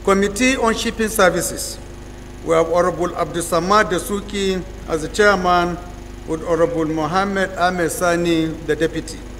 Committee on Shipping Services. We have Honorable Abdussamad Dasuki as the chairman, with Honorable Mohammed Ahmed Sani, the deputy.